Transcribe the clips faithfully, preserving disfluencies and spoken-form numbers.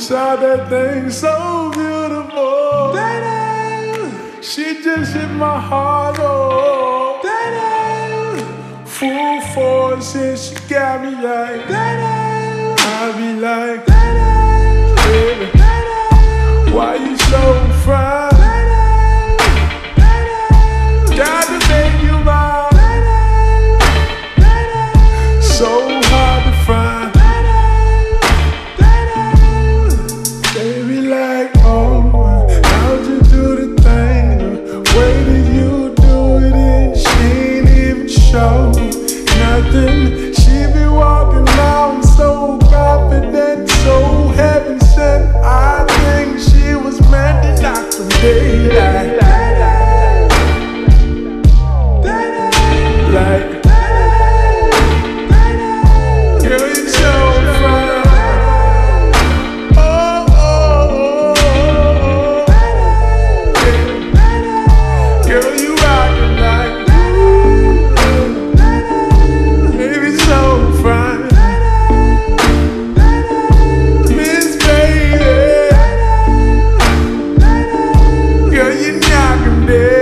shot that thing so beautiful. That she just hit my heart, oh. That full force and she got me like that. I be like, baby, why you so fine? Gotta make you mine. So hard to find. Baby, like, oh, how'd you do the thing? The way that you do it, and she ain't even show nothing. She be walking around so confident, so heaven sent. I think she was meant to knock some daylight. Like, girl, you're so fine. Oh, oh, oh, oh. Girl, you rockin' like, baby, so fine. Miss Baby, girl, you knockin' dead.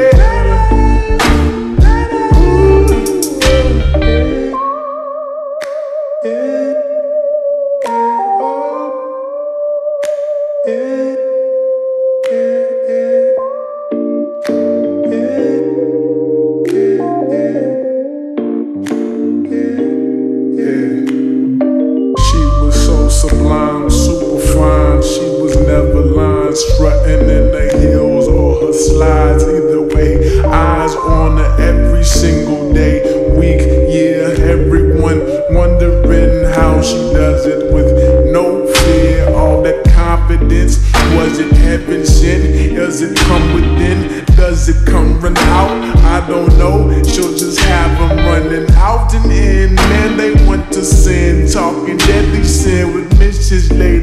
Sublime, super fine. She was never lying, strutting in the heels or her slides. Either way, eyes on her every single day, week, year. Everyone wondering how she does it with no fear. All that confidence, was it heaven sent? Does it come within? Does it come run out? I don't know. She'll just have them running out and in. Man, they want to sin, talking deadly sin with Missus Lady.